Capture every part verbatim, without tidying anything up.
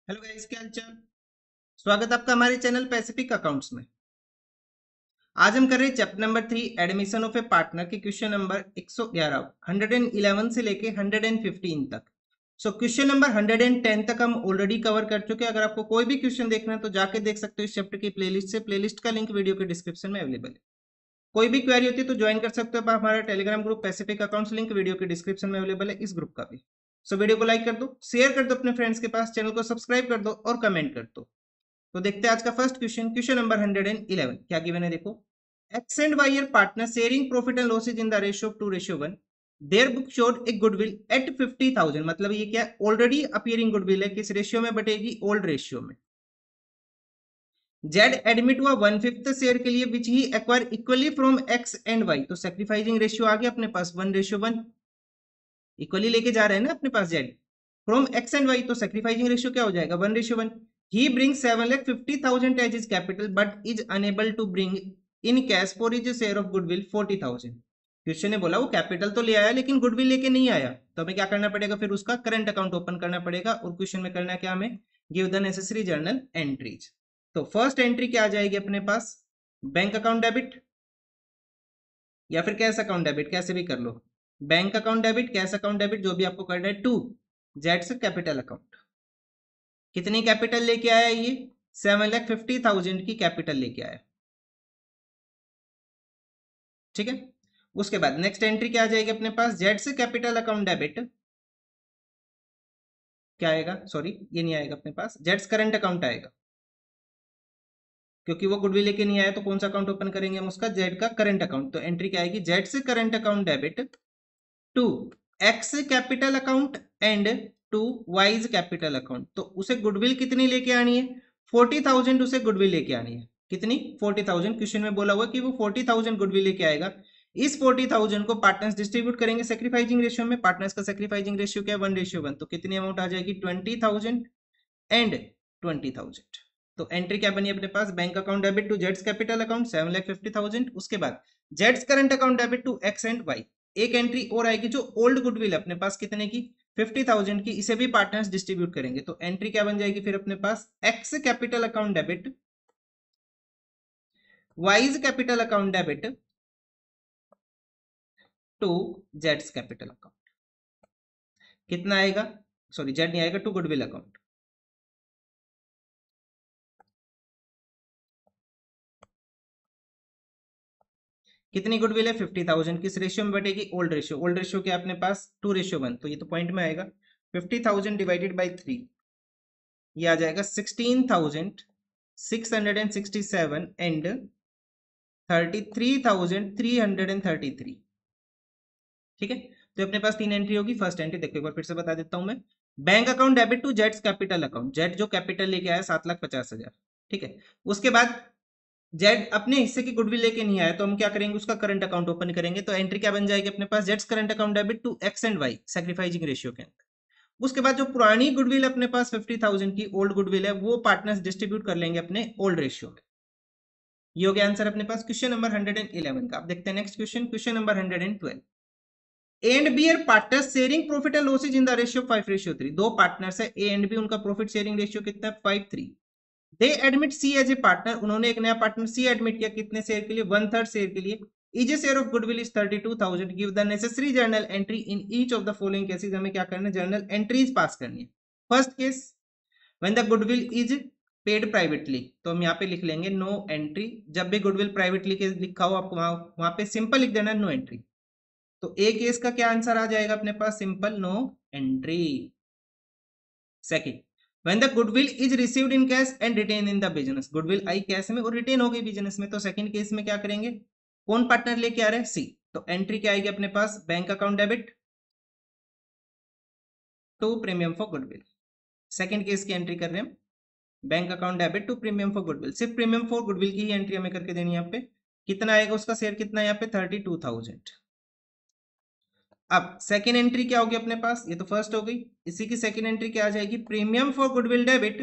Hello guys, क्या हालचाल। स्वागत है आपका हमारे चैनल पैसिफिक अकाउंट्स में। आज हम कर रहे हैं chapter number three admission of a partner के क्वेश्चन नंबर एक सौ ग्यारह हंड्रेड एंड इलेवन से लेके हंड्रेड एंड फिफ्टीन तक। So question number hundred and ten तक हम ऑलरेडी कवर कर चुके हैं। अगर आपको कोई भी क्वेश्चन देखना है तो जाके देख सकते हो इस चैप्टर की प्लेलिस्ट से। प्लेलिस्ट का लिंक वीडियो के डिस्क्रिप्शन में अवेलेबल है। कोई भी क्वेरी होती है तो ज्वाइन कर सकते हो आप हमारा Telegram group Pacific accounts, link video के डिस्क्रिप्शन में अवेलेबल है इस ग्रुप का भी। सो वीडियो को लाइक कर दो, शेयर कर दो अपने फ्रेंड्स के पास, चैनल को सब्सक्राइब कर दो और कमेंट कर दो। तो देखते हैं आज का first question. Question number hundred and eleven क्या गिवन है, देखो। X and Y are partner sharing profit and losses in the ratio of two ratio one. Their book showed a goodwill at fifty thousand. मतलब ये क्या, already appearing goodwill है, किस ratio में बटेगी, ओल्ड रेशियो में। जेड एडमिट हुआ one fifth share के लिए which he acquire equally from X and Y. तो सेक्रीफाइसिंग रेशियो आ गया अपने पास वन रेशियो वन, इक्वली लेके जा रहे हैं ना अपने पास Z from X and Y. तो सेक्रीफाइसिंग रेशियो क्या हो जाएगा, one ratio one. He bring seven lakh fifty thousand as his capital but is unable to bring in cash for his share of goodwill forty thousand. Question ने बोला वो capital तो ले आया लेकिन गुडविल लेके नहीं आया, तो हमें क्या करना पड़ेगा, फिर उसका करंट अकाउंट ओपन करना पड़ेगा। और क्वेश्चन में करना क्या, हमें give the necessary journal entries. तो फर्स्ट एंट्री क्या आ जाएगी अपने पास, बैंक अकाउंट डेबिट या फिर कैश अकाउंट डेबिट, कैसे भी कर लो। Bank account debit, cash account debit, जो भी आपको करना है, टू जेड से कैपिटल अकाउंट। कितनी कैपिटल लेके आया ये, सेवन लाख फिफ्टी थाउजेंड की कैपिटल लेके आया। ठीक है, उसके बाद नेक्स्ट एंट्री क्या आ जाएगी अपने पास, जेड से कैपिटल अकाउंट डेबिट। क्या आएगा, सॉरी ये नहीं आएगा अपने पास, जेड्स करंट अकाउंट आएगा, क्योंकि वो गुडविल लेके नहीं आया। तो कौन सा अकाउंट ओपन करेंगे हम, उसका जेड का करंट अकाउंट। तो एंट्री क्या आएगी, जेड से current account debit to X capital account and to Y's capital account. तो उसे गुडविल कितनी लेके आनी है, फोर्टी थाउजेंड उसे गुडविल लेके आनी है। कितनी, फोर्टी थाउजेंड। क्वेश्चन में बोला हुआ कि वो फोर्टी थाउजेंड गुडविल लेके आएगा। इस फोर्टी थाउजेंड को पार्टनर्स डिस्ट्रीब्यूट करेंगे सेक्रीफाइजिंग रेशियो में। पार्टनर्स का सेक्रीफाइजिंग रेशियो क्या है, वन रेशियो वन। तो कितनी अमाउंट आ जाएगी, twenty thousand and twenty thousand. तो एंट्री क्या बनी अपने पास, बैंक अकाउंट डेबिट टू जेड्स capital account seven lakh fifty thousand. उसके बाद जेड्स current account debit to X and Y. एक एंट्री और आएगी जो ओल्ड गुडविल अपने पास, कितने की, फिफ्टी थाउजेंड की। इसे भी पार्टनर्स डिस्ट्रीब्यूट करेंगे। तो एंट्री क्या बन जाएगी फिर अपने पास, X capital account debit Y's capital account debit to जेड्स कैपिटल अकाउंट। कितना आएगा, सॉरी जेड नहीं आएगा, टू गुडविल अकाउंट। कितनी गुडविल है, फिफ्टी थाउजेंड। किस रेशियो में बटेगी, ओल्ड रेशियो। ओल्ड रेशियो क्या अपने पास, टू रेशियो वन। तो ये तो पॉइंट में आएगा, fifty thousand divided by three, ये आ जाएगा sixteen thousand six hundred and sixty seven and thirty three thousand three hundred and thirty three. ठीक है, तो अपने पास तीन एंट्री होगी। फर्स्ट एंट्री देखो एक बार फिर से बता देता हूं मैं, बैंक अकाउंट डेबिट टू जेड्स कैपिटल अकाउंट। जेड जो कैपिटल लेके आया सात लाख पचास हजार। ठीक है, उसके बाद जेड अपने हिस्से की गुडविल लेके नहीं आया, तो हम क्या करेंगे, उसका करंट अकाउंट ओपन करेंगे। तो एंट्री क्या बन जाएगी अपने पास, जेड्स current account debit to X and Y sacrificing ratio के अंदर। उसके बाद जो पुरानी गुडविल अपने पास फिफ्टी थाउजेंड की ओल्ड गुडविल है, वो पार्टनर्स डिस्ट्रीब्यूट कर लेंगे अपने ओल्ड रेशियो में। ये हो गया आंसर अपने पास question number hundred and eleven का। अब देखते हैं next question, question number hundred and twelve. A and B are partners sharing profit and losses in the ratio five ratio three. दो पार्टनर्स है ए एंड बी, उनका profit sharing ratio कितना है, five three. They admit C as a partner, उन्होंने एक नया partner C admit किया, कितने शेयर के लिए, वन थर्ड शेयर के लिए। His a share of goodwill is thirty two thousand. Give the necessary journal entry in each of the following cases. हमें क्या करना है, जर्नल एंट्रीज पास करनी है। First case, when the goodwill is paid privately, तो हम यहाँ पे लिख लेंगे नो एंट्री। जब भी गुडविल प्राइवेटली के लिखा हो आपको वहां वहां पे सिंपल लिख देना नो एंट्री। तो ए केस का क्या आंसर आ जाएगा अपने पास, simple no entry. Second, when the goodwill is received in cash and retain in the business. Goodwill आई कैश में और रिटेन हो गई बिजनेस में। तो सेकंड केस में क्या करेंगे, कौन पार्टनर लेके आ रहे हैं, सी। तो एंट्री क्या आएगी अपने पास, bank account debit to premium for goodwill. Second case की एंट्री कर रहे हैं हम, bank account debit to premium for goodwill. सिर्फ प्रीमियम फॉर गुडविल की ही एंट्री हमें करके देनी है यहाँ पे। कितना आएगा उसका शेयर, कितना है यहाँ पे, थर्टी टू थाउजेंड। अब सेकेंड एंट्री क्या होगी अपने पास, ये तो फर्स्ट हो गई। इसी की सेकेंड एंट्री क्या आ जाएगी, premium for goodwill debit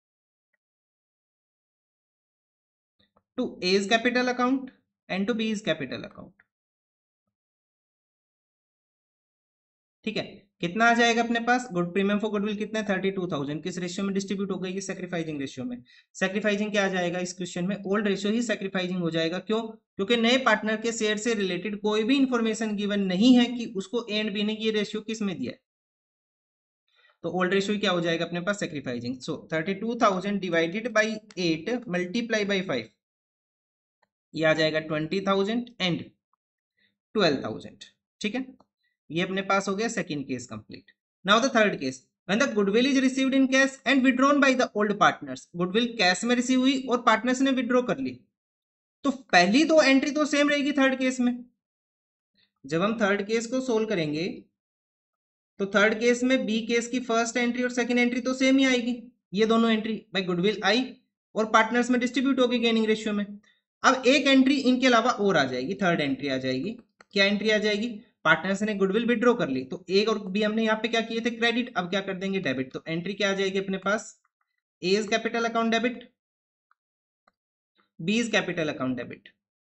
to A's capital account and to B's capital account. ठीक है, कितना आ जाएगा अपने पास? गुड प्रीमियम फॉर गुडविल कितना है? Thirty two thousand. किस रेशियो में डिस्ट्रीब्यूट हो गई? सैक्रिफाइजिंग रेशियो में। सैक्रिफाइजिंग क्या आ जाएगा इस क्वेश्चन में? ओल्ड रेशियो ही सैक्रिफाइजिंग हो जाएगा। क्यों? क्योंकि नए पार्टनर के शेयर से रिलेटेड कोई भी इंफॉर्मेशन गिवन नहीं है कि उसको ए एंड बी ने ये रेशियो किस में दिया है, तो ओल्ड रेशियो क्या हो जाएगा अपने पास? Sacrificing. So thirty two thousand divided by eight multiply by five, ये आ जाएगा twenty thousand and twelve thousand. ठीक है, ये अपने पास हो गया second case complete. Now the third case, when the goodwill is received in cash and withdrawn by the old partners, goodwill cash में रिसीव हुई और पार्टनर्स ने विड्रॉ कर ली, तो पहली दो एंट्री तो सेम रहेगी थर्ड केस में। जब हम थर्ड केस को सोल्व करेंगे तो थर्ड केस में बी केस की फर्स्ट एंट्री और सेकंड एंट्री तो सेम ही आएगी, ये दोनों एंट्री भाई गुडविल आई और पार्टनर्स में डिस्ट्रीब्यूट होगी गेनिंग रेशियो में। अब एक एंट्री इनके अलावा और आ जाएगी, थर्ड एंट्री आ जाएगी। क्या एंट्री आ जाएगी? पार्टनर्स ने गुडविल विड्रॉ कर ली, तो ए और बी हमने यहाँ पे क्या किए थे? क्रेडिट। अब क्या कर देंगे? डेबिट। तो एंट्री क्या आ जाएगी अपने पास? ए is capital account debit, B is capital account debit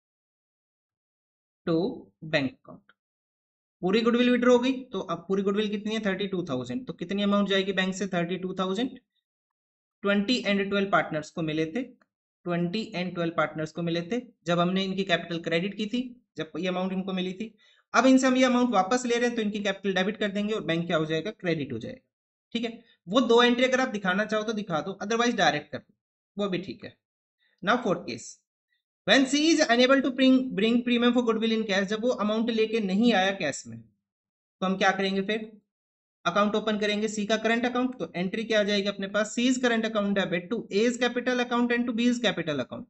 to bank account. पूरी गुडविल विड्रॉ हो गई, तो अब पूरी गुडविल कितनी है? Thirty two thousand. तो कितनी अमाउंट जाएगी बैंक से? Thirty two thousand. Twenty and twelve partners को मिले थे, ट्वेंटी एंड ट्वेल्व पार्टनर्स को मिले थे जब हमने इनकी कैपिटल क्रेडिट की थी, जब ये अमाउंट इनको मिली थी। अब इनसे हम ये अमाउंट वापस ले रहे हैं तो इनकी कैपिटल डेबिट कर देंगे और बैंक क्या हो जाएगा? क्रेडिट हो जाएगा। ठीक है, वो दो एंट्री अगर आप दिखाना चाहो तो दिखा दो, अदरवाइज डायरेक्ट कर दो, वो भी ठीक है। Now fourth case, when C is unable to bring bring premium for goodwill in cash, जब वो अमाउंट लेके नहीं आया कैश में, तो हम क्या करेंगे? फिर अकाउंट ओपन करेंगे, सी का करंट अकाउंट। तो एंट्री क्या आ जाएगी अपने पास? C is current account debit to A is capital account and to B is capital account.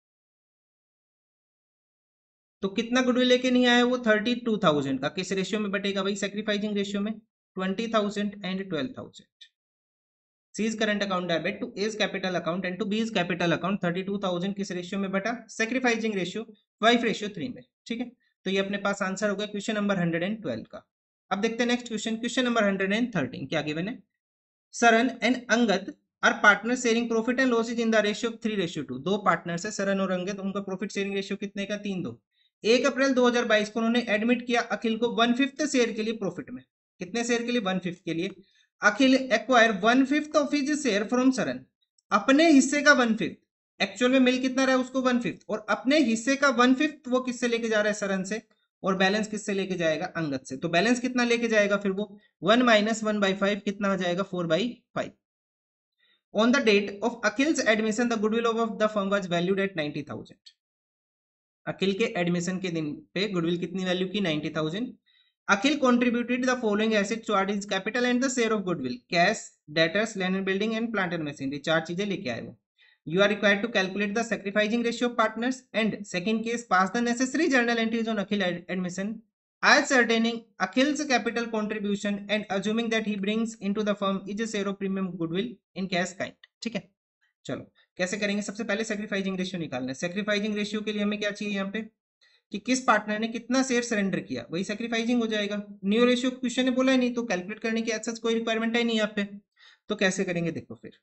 तो कितना गुडविल लेके नहीं आया वो? थर्टी टू थाउजेंड का। किस रेशियो में बटेगा भाई? सैक्रिफाइजिंग रेशियो में। Twenty thousand and twelve thousand. C is current account debit to A is capital account and to B is capital account. Thirty two thousand किस रेशियो में बटा? Sacrificing ratio five ratio three में। ठीक है, तो ये अपने पास आंसर हो गया question number hundred and twelve का। अब देखते हैं next question, question number hundred and thirteen. क्या गिवन है? Saran and Angad are partner sharing profit and losses in the ratio of three ratio two. दो पार्टनर्स है सरन और अंगद, उनका प्रॉफिट शेयरिंग रेशियो कितने का? तीन दो। एक अप्रैल दो हज़ार बाईस को उन्होंने एडमिट किया अखिल को वन फिफ्थ शेयर के लिए प्रॉफिट में। कितने शेयर के लिए? वन फिफ्थ के लिए। Akhil acquire one fifth of his share from Saran, अपने हिस्से का वन फिफ्थ। एक्चुअल में मिल कितना रहा है उसको? वन फिफ्थ, और अपने हिस्से का वन फिफ्थ वो किससे लेके जा रहा है? सरन से। और बैलेंस किससे लेके जाएगा? अंगद से। तो बैलेंस कितना लेके जाएगा फिर वो? One minus one by five, कितना आ जाएगा? Four by five. On the date of Akhil's admission, the goodwill of the firm was valued at ninety thousand. Akhil के एडमिशन के दिन पे गुडविल कितनी वैल्यू की? ninety thousand. Akhil contributed the following assets toward his capital and the share of goodwill: cash, debtors, land and building and plant and machinery. चार चीजें लेके आए वो। You are required to calculate the sacrificing ratio of partners and second case, pass the necessary journal entries on Akhil admission, ascertaining Akhil's capital contribution and assuming that he brings into the firm is a share of premium goodwill in cash kind. ठीक है, चलो कैसे करेंगे? सबसे पहले sacrificing ratio निकालना है। Sacrificing ratio के लिए हमें क्या चाहिए यहाँ पे? कि किस पार्टनर ने कितना शेयर सरेंडर किया, वही सैक्रिफाइजिंग हो जाएगा। न्यू रेशियो क्वेश्चन ने बोला है नहीं, तो कैलकुलेट करने की ऐसा कोई रिक्वायरमेंट है नहीं यहाँ पे। तो कैसे करेंगे देखो फिर।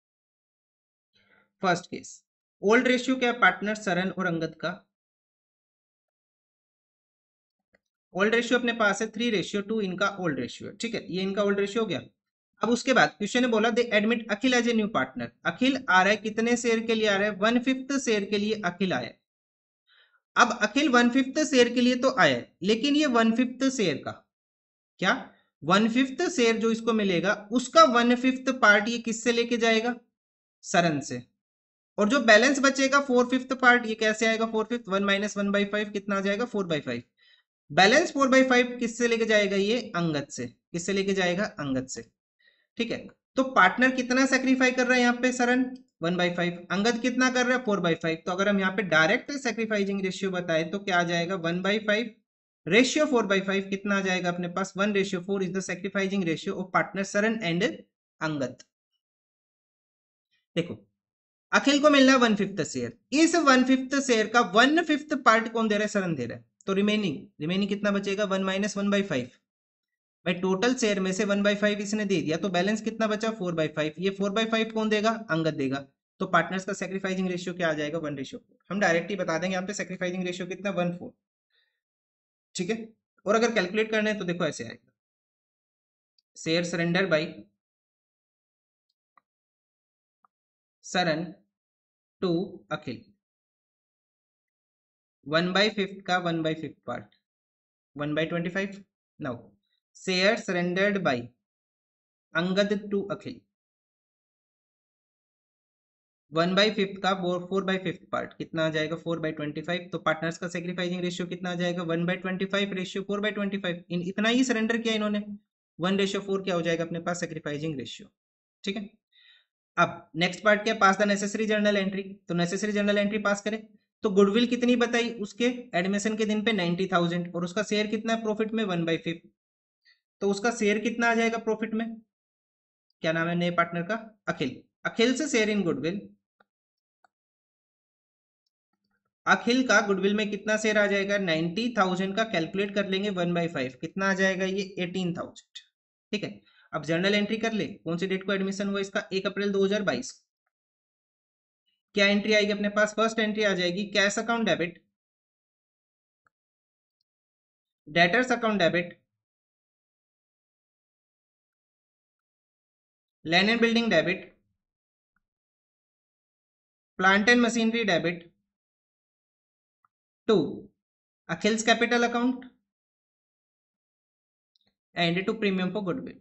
फर्स्ट केस, ओल्ड रेशियो क्या? पार्टनर सरन और अंगद का ओल्ड रेशियो अपने पास है थ्री रेशियो टू, इनका ओल्ड रेशियो है। ठीक है, ये इनका ओल्ड रेशियो हो गया। अब उसके बाद क्वेश्चन ने बोला दे admit Akhil as a new partner. Akhil आ रहा है कितने शेयर के लिए आ रहा है? वन फिफ्थ शेयर के लिए अखिल आया है। अब अखिल वन फिफ्थ शेयर के लिए तो आया है, लेकिन ये वन फिफ्थ शेयर का क्या? वन फिफ्थ शेयर जो इसको मिलेगा उसका वन फिफ्थ पार्ट ये किससे लेके जाएगा? सरन से। और जो बैलेंस बचेगा फोर फिफ्थ पार्ट, ये कैसे आएगा? Four fifth, one minus one by five, कितना आ जाएगा? Four by five. Balance four by five किससे लेके जाएगा? ये अंगद से। किससे लेके जाएगा? अंगद से। ठीक है, तो पार्टनर कितना सेक्रीफाई कर रहा है यहाँ पे? Saran one by five. Angad कितना कर रहा है? Four by five. तो अगर हम यहाँ पे डायरेक्ट सेक्रीफाइजिंग रेशियो बताए तो क्या आ जाएगा? One by five ratio four by five, कितना आ जाएगा अपने पास? One ratio four is the sacrificing ratio of partner Saran and Angad. देखो, अखिल को मिलना है वन फिफ्थ शेयर, इस वन फिफ्थ शेयर का वन फिफ्थ पार्ट कौन दे रहा है? सरन दे रहा है। तो रिमेनिंग रिमेनिंग कितना बचेगा? One minus one by five. भाई टोटल शेयर में से वन बाई फाइव इसने दे दिया, तो बैलेंस कितना बचा? Four by five. ये फोर बाई फाइव कौन देगा? अंगद देगा। तो पार्टनर्स का सेक्रीफाइजिंग रेशियो क्या आ जाएगा? One ratio four. हम डायरेक्ट ही बता देंगे यहाँ पे सेक्रीफाइजिंग रेशियो कितना? One four. ठीक है, और अगर कैलकुलेट करना है तो देखो ऐसे आएगा। Share surrender by Saran to Akhil, one by fifth का one by fifth part, one by twenty five. Now share surrendered by Angad to Akhil, one by fifth का फोर बाई फिफ्थ पार्ट कितना आ जाएगा, फोर बाई ट्वेंटी फाइव। तो partners का sacrificing ratio कितना आ जाएगा, one by twenty five ratio four by twenty five. इन इतना ही सरेंडर किया इन्होंने, वन रेशियो फोर क्या हो जाएगा अपने पास, सेक्रीफाइसिंग रेशियो। ठीक है, अब नेक्स्ट पार्ट क्या, pass the necessary journal entry. तो नेसेसरी जर्नल एंट्री पास करें, तो गुडविल कितनी बताई उसके एडमिशन के दिन पे नाइन्टी थाउजेंड, और उसका शेयर कितना है प्रॉफिट में, वन बाई फिफ्थ। तो उसका शेयर कितना आ जाएगा प्रॉफिट में, क्या नाम है नए पार्टनर का, अखिल। अखिल से शेयर इन गुडविल, अखिल का गुडविल में कितना शेयर आ जाएगा, नाइन्टी थाउजेंड का कैलकुलेट कर लेंगे वन बाई फाइव, कितना आ जाएगा ये, एटीन थाउजेंड। ठीक है, अब जर्नल एंट्री कर ले, कौन सी डेट को एडमिशन हुआ इसका, एक अप्रैल दो हज़ार बाईस। क्या एंट्री आएगी अपने पास, फर्स्ट एंट्री आ जाएगी cash account debit, debtors account debit, land and building debit, plant and machinery debit, to Akhil's capital account and to premium for goodwill.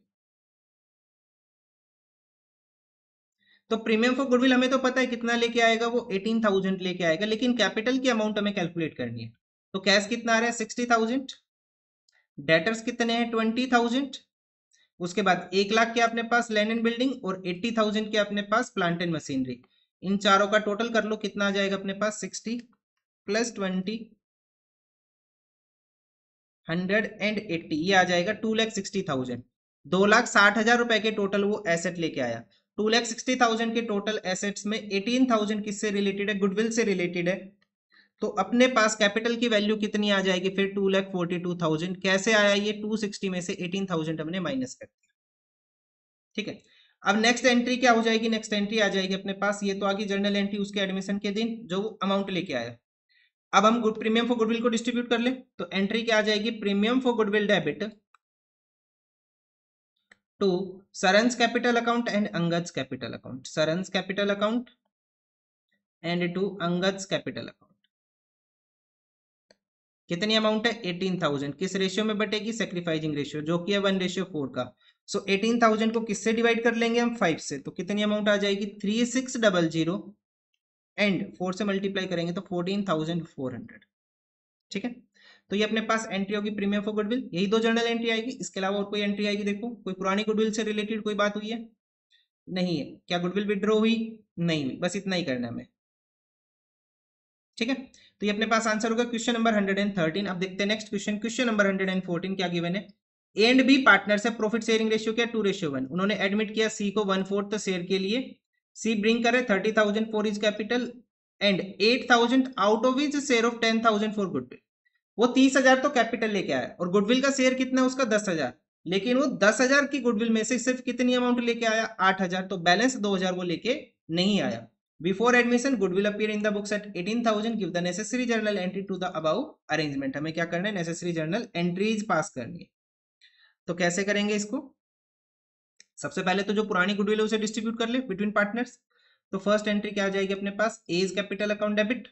तो प्रीमियम फॉर गुडविल हमें तो पता है कितना लेके आएगा, वो एटीन थाउजेंड लेके आएगा, लेकिन कैपिटल की अमाउंट हमें कैलकुलेट करनी है। तो कैश कितना आ रहा है, सिक्सटी थाउजेंड, डेटर्स कितने हैं, ट्वेंटी थाउजेंड, उसके बाद एक लाख के अपने पास लैंड एंड बिल्डिंग, और एट्टी थाउजेंड के अपने पास प्लांट एंड मशीनरी। इन चारों का टोटल कर लो, कितना आ जाएगा अपने पास, sixty plus twenty, hundred and eighty, ये आ जाएगा टू लैख सिक्सटी थाउजेंड। दो लाख साठ हजार रुपए के टोटल वो एसेट लेके आया। टू लैख सिक्सटी थाउजेंड के टोटल एसेट्स में एटीन थाउजेंड किससे रिलेटेड है, गुडविल से रिलेटेड है। तो अपने पास कैपिटल की वैल्यू कितनी आ जाएगी फिर, two lakh forty two thousand. कैसे आया ये, टू सिक्सटी में से एटीन थाउजेंड हमने माइनस कर दिया। ठीक है, अब नेक्स्ट एंट्री क्या हो जाएगी, नेक्स्ट एंट्री आ जाएगी अपने पास, ये तो आ गई जर्नल एंट्री उसके एडमिशन के दिन जो अमाउंट लेके आया। अब हम गुड प्रीमियम फॉर गुडविल को डिस्ट्रीब्यूट कर ले, तो एंट्री क्या आ जाएगी, premium for goodwill debit to Saran's capital account and Angad's capital account, Saran's capital account and to Angad's capital account. कितनी अमाउंट है, एटीन थाउजेंड, किस रेशियो में बटेगी, सेक्रीफाइसिंग रेशियो, जो कि है वन रेशियो फोर का। सो एटीन थाउजेंड को किससे डिवाइड कर लेंगे हम, फाइव से, तो कितनी अमाउंट आ जाएगी, three six double zero, and four से मल्टीप्लाई करेंगे तो फोर्टीन थाउजेंड फोर हंड्रेड। ठीक है, तो ये अपने पास एंट्री होगी प्रीमियम फॉर गुडविल, यही दो जर्नल एंट्री आएगी। इसके अलावा और कोई एंट्री आएगी, देखो कोई पुरानी गुडविल से रिलेटेड कोई बात हुई है, नहीं है। क्या गुडविल विड्रॉ हुई, नहीं हुई, बस इतना ही करना है हमें। ठीक है, तो ये अपने पास आंसर होगा question number hundred and thirteen. अब देखते हैं next question, question number hundred and fourteen क्या गिवन है, ए एंड बी पार्टनर्स है, प्रॉफिट शेयरिंग रेशियो क्या, टू रेशियो वन। उन्होंने एडमिट किया सी को वन फोर्थ शेयर के लिए, सी ब्रिंग करे thirty thousand for his capital and eight thousand out of his share of ten thousand for goodwill. वो तीस हजार तो कैपिटल लेके आया, और गुडविल का शेयर कितना है उसका, दस हजार, लेकिन वो दस हजार की गुडविल में से सिर्फ कितनी अमाउंट लेके आया, आठ हजार, तो बैलेंस दो हजार वो लेके नहीं आया। Before admission goodwill appear in the books at eighteen thousand, give the necessary journal entry to the above arrangement. हमें क्या करना है, नेसेसरी जर्नल एंट्रीज पास करनी है। तो कैसे करेंगे इसको, सबसे पहले तो जो पुरानी गुडविल है उसे डिस्ट्रीब्यूट कर ले बिटवीन पार्टनर्स। तो फर्स्ट एंट्री क्या आ जाएगी अपने पास, ए is capital account debit,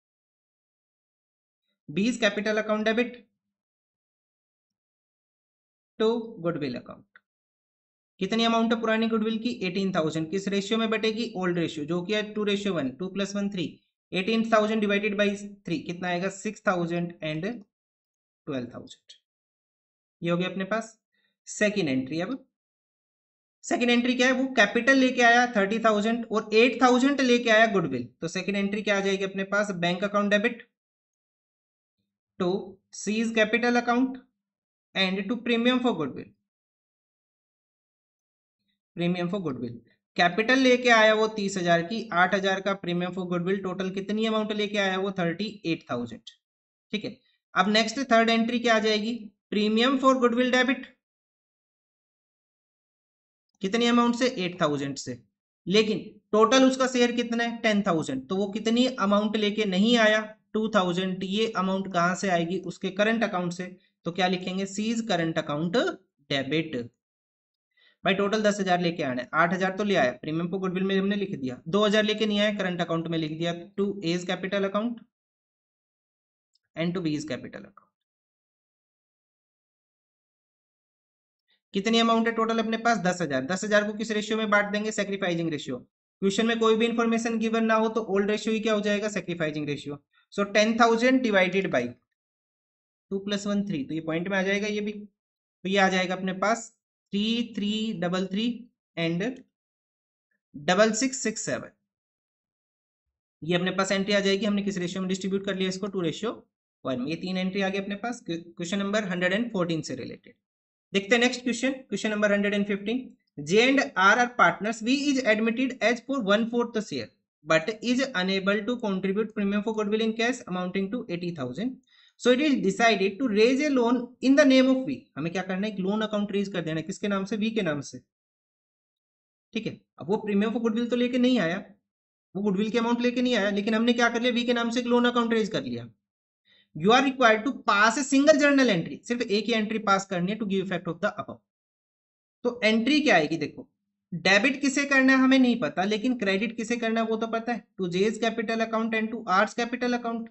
B is capital account debit to goodwill account. कितनी अमाउंट है पुरानी गुडविल की, एटीन थाउजेंड, किस रेशियो में बटेगी, ओल्ड रेशियो, जो कि है two ratio one, two plus one three, eighteen thousand divided by three कितना आएगा, six thousand and twelve thousand. ये हो गया अपने पास सेकेंड एंट्री। अब सेकेंड एंट्री क्या है, वो कैपिटल लेके आया थर्टी थाउजेंड और एट थाउजेंड लेके आया गुडविल। तो सेकेंड एंट्री क्या आ जाएगी अपने पास, bank account debit to C's capital account and to premium for goodwill, premium for goodwill. Capital लेके आया वो तीस हजार की, आठ हजार का प्रीमियम फॉर गुडविल, टोटल कितनी अमाउंट लेके आया वो थर्टी एट थाउजेंड। ठीक है, अब नेक्स्ट थर्ड एंट्री क्या आ जाएगी, प्रीमियम फॉर गुडविल डेबिट, कितनी अमाउंट से, एट थाउजेंड से, लेकिन टोटल उसका शेयर कितना है, टेन थाउजेंड, तो वो कितनी अमाउंट लेके नहीं आया, टू थाउजेंड। ये अमाउंट कहां से आएगी, उसके करंट अकाउंट से। तो क्या लिखेंगे, सीज करंट अकाउंट डेबिट। भाई टोटल दस हजार लेके आना है, आठ हजार तो ले आया, प्रीमियम को गुडविल में हमने लिख दिया, दो हजार लेके नहीं आया, करंट अकाउंट में लिख दिया, to A is capital account and to B is capital account. कितनी अमाउंट है टोटल अपने पास? दस हजार। दस हजार को किस रेशियो में बांट देंगे? Sacrificing ratio. क्वेश्चन में कोई भी इंफॉर्मेशन गिवन ना हो तो ओल्ड रेशियो ही क्या हो जाएगा? Sacrificing ratio. So ten thousand divided by two plus one three, तो ये पॉइंट में आ जाएगा ये भी, तो ये आ जाएगा अपने पास three three double three and double six six seven. ये अपने पास एंट्री आ जाएगी, हमने किस रेशियो में डिस्ट्रीब्यूट कर लिया इसको? Two ratio one. ये तीन एंट्री आ गई अपने पास question number hundred and fourteen से रिलेटेड। देखते हैं next question, question number hundred and fifteen. J and R are partners. V is admitted as for one fourth the share, but is unable to contribute premium for goodwill in cash amounting to eighty thousand. So it is decided to raise a loan in the name of V. हमें क्या करना है? एक loan account raise कर देना है, किसके नाम से? V के नाम से। ठीक है, अब वो प्रीमियम फॉर गुडविल तो लेके नहीं आया, वो गुडविल के अमाउंट लेके नहीं आया, लेकिन हमने क्या कर लिया? V के नाम से एक लोन अकाउंट रेज कर लिया। You are required to pass a single journal entry, सिर्फ एक ही एंट्री पास करनी है to give effect of the above. तो एंट्री क्या आएगी? देखो, डेबिट किसे करना है हमें नहीं पता, लेकिन क्रेडिट किसे करना है वो तो पता है, to J's capital account and to R's capital account.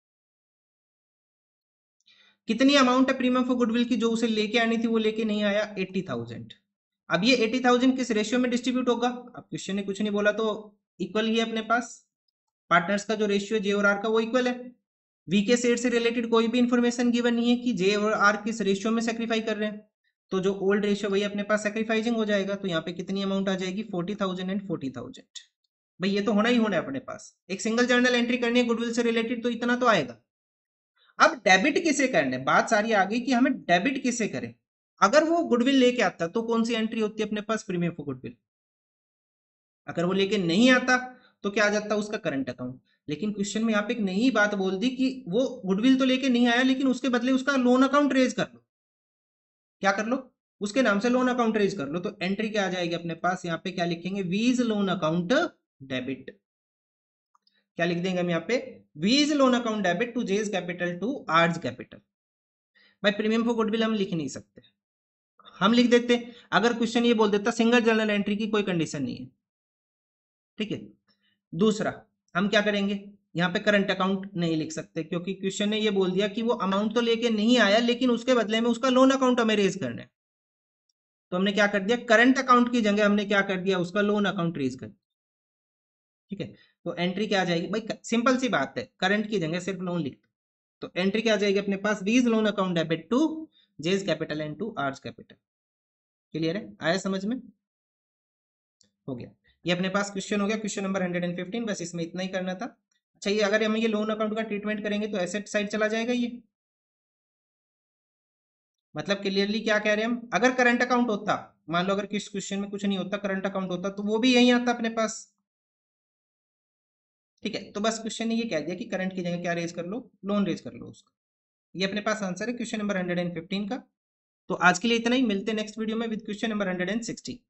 कितनी अमाउंट है प्रीमियम फॉर गुडविल की जो उसे लेके आनी थी, वो लेके नहीं आया? Eighty thousand. अब ये एट्टी थाउजेंड किस रेशियो में डिस्ट्रीब्यूट होगा? अब क्वेश्चन ने कुछ नहीं बोला तो इक्वल ही है अपने पास, पार्टनर्स का जो रेशियो जे और आर का वो इक्वल है। वी के शेयर से रिलेटेड कोई भी इंफॉर्मेशन गिवन नहीं है कि जे और आर किस रेशियो में सेक्रीफाई कर रहे हैं, तो जो ओल्ड रेशियो वही अपने पास सेक्रीफाइजिंग हो जाएगा। तो यहाँ पे कितनी अमाउंट आ जाएगी? Forty thousand and forty thousand. भाई ये तो होना ही होना है अपने पास, एक सिंगल जर्नल एंट्री करनी है गुडविल से रिलेटेड, तो इतना तो आएगा। अब डेबिट किसे करना है? बात सारी आ गई कि हमें डेबिट किसे करें। अगर वो गुडविल लेके आता तो कौन सी एंट्री होती है अपने पास? Premium for goodwill. अगर वो लेके नहीं आता तो क्या आ जाता? उसका करंट अकाउंट। लेकिन क्वेश्चन में यहाँ पे एक नई बात बोल दी कि वो गुडविल तो लेके नहीं आया, लेकिन उसके बदले उसका लोन अकाउंट रेज कर लो। क्या कर लो? उसके नाम से लोन अकाउंट रेज कर लो। तो एंट्री क्या आ जाएगी अपने पास? यहाँ पे क्या लिखेंगे? वीज लोन अकाउंट डेबिट। क्या लिख देंगे हम यहाँ पे? V's loan account debit to J's capital to R's capital. भाई प्रीमियम फॉर गुडविल हम लिख नहीं सकते, हम लिख देते अगर क्वेश्चन ये बोल देता सिंगल जर्नल एंट्री की कोई कंडीशन नहीं है। ठीक है, दूसरा हम क्या करेंगे? यहाँ पे करंट अकाउंट नहीं लिख सकते, क्योंकि क्वेश्चन ने ये बोल दिया कि वो अमाउंट तो लेके नहीं आया, लेकिन उसके बदले में उसका लोन अकाउंट हमें रेज करना है। तो हमने क्या कर दिया? करंट अकाउंट की जगह हमने क्या कर दिया? उसका लोन अकाउंट रेज कर दिया। ठीक है, तो एंट्री क्या आ जाएगी? भाई सिंपल सी बात है, करंट की जगह सिर्फ लोन लिख दो। तो एंट्री क्या आ जाएगी अपने पास? V's loan account debit to J's capital and to R's capital. Clear है? आया समझ में? हो गया, ये अपने पास क्वेश्चन हो गया, question number hundred and fifteen. बस इसमें इतना ही करना था। अच्छा, ये अगर हम ये लोन अकाउंट का ट्रीटमेंट करेंगे तो एसेट साइड चला जाएगा ये, मतलब क्लियरली क्या कह रहे हैं हम? अगर करंट अकाउंट होता, मान लो अगर किस क्वेश्चन में कुछ नहीं होता, करंट अकाउंट होता, तो वो भी यही आता अपने पास। ठीक है, तो बस क्वेश्चन ने ये कह दिया कि करंट की जगह क्या रेज कर लो? लोन रेज कर लो उसका। ये अपने पास आंसर है question number hundred and fifteen का। तो आज के लिए इतना ही, मिलते हैं नेक्स्ट वीडियो में with question number hundred and sixty.